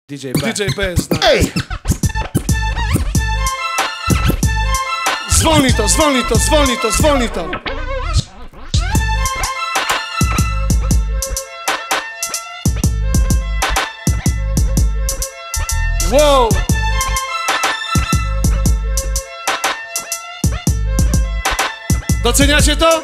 DJ Bez. Ej! Zwolnij to. Wow! Doceniacie to?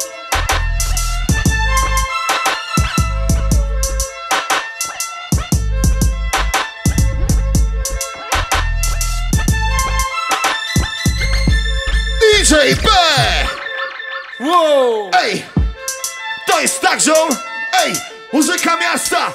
DJ B! Wow! Ej! To jest tak, ziom! Ej! Muzyka miasta!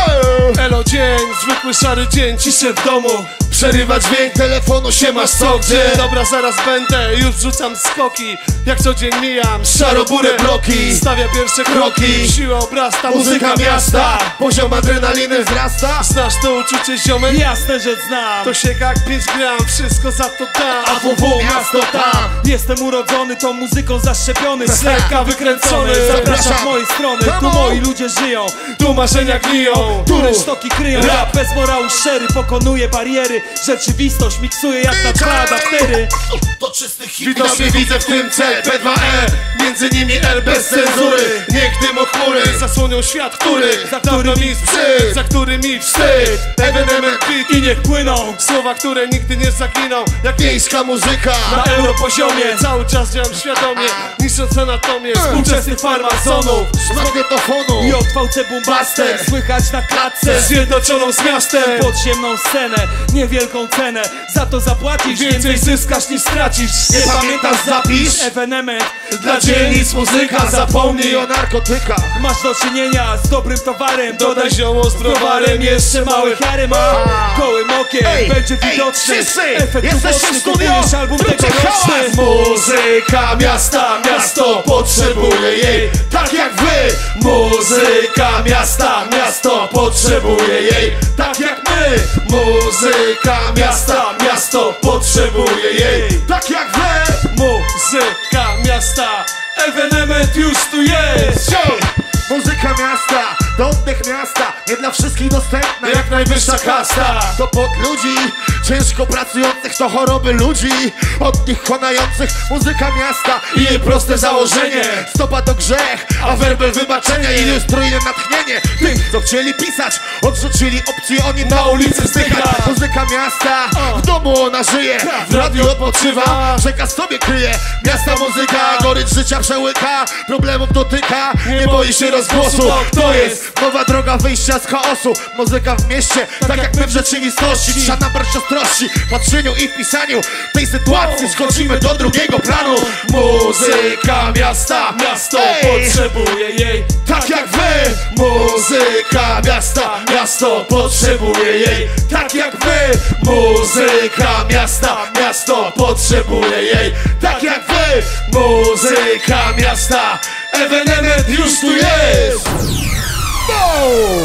Elo dzień, zwykły szary dzień, ciszę w domu. Przerywa dźwięk telefonu, siemasz co, gdzie? Dobra, zaraz będę, już wrzucam skoki. Jak co dzień mijam, Szarobure bloki, stawia pierwsze kroki. Siła obrasta, muzyka miasta, poziom adrenaliny wzrasta. Znasz to uczucie, ziomek? Jasne, że znam. To się jak 5 gram, wszystko za to dam. A WW miasto tam. Jestem urodzony, tą muzyką zaszczepiony, z lekka wykręcony. Zapraszam w mojej strony, tu moi ludzie żyją, tu marzenia gniją, tu resztoki kryją. Rap bez morału szczery, pokonuje bariery. Rzeczywistość miksuje jak na 2 adaptery. To czysty hit. Widocznie widzę w tym C, P2E, między nimi L bez cenzury. Niech dym chmury zasłonią świat, który za którym mi sprzyd, za którym mi wstyd. Ewenement beat I niech płyną słowa, które nigdy nie zaginą. Jak Miejska muzyka na europoziomie, cały czas działam świadomie, niszcząc anatomię współczesnych farmazonów. z magnetofonu i odwałce bombaster słychać na klatce. Zjednoczoną z miastem, Podziemną scenę, niewielką cenę. Za to zapłacisz, więcej zyskasz niż stracisz. Nie pamiętasz, zapisz. Ewenement Dla dzielnic muzyka, zapomnij o narkotykach. Masz do czynienia z dobrym towarem. Dodaj zioło z browarem, jeszcze małe Chiary ma gołym okiem, będzie widoczny efekt uboczny. Kupujesz album tegoroczny. Muzyka miasta, miasto potrzebuje jej, tak jak wy. Muzyka miasta, miasto potrzebuje jej, tak jak my. Muzyka miasta, miasto potrzebuje jej, tak jak wy. Muzyka miasta, ewenement już tu jest. Muzyka miasta, to oddech miasta, nie dla wszystkich dostępna, jak najwyższa kasta. To pod ludzi, ciężko pracujących, to choroby ludzi, od nich konających. Muzyka miasta i jej proste założenie, stopa to grzech, a werbel wybaczenia. Ilustruje natchnienie tych, co chcieli pisać, odrzucili opcję, oni na ulicy zdychać. Muzyka miasta, w domu ona żyje, w radiu odpoczywa, przekaz sobie kryje. Miasta muzyka, gorycz życia przełyka, problemów dotyka, nie boi się rozgłosu. To jest nowa droga wyjścia z chaosu. Muzyka w mieście, tak jak my w rzeczywistości. Trzeba nabrać ostrości w patrzeniu i w pisaniu tej sytuacji. Schodzimy do drugiego planu. Muzyka miasta, miasto potrzebuje jej, tak jak wy. Muzyka miasta, miasto potrzebuje jej, tak jak wy. Muzyka miasta, miasto potrzebuje jej, tak jak wy. Muzyka miasta, ewenement już tu jest.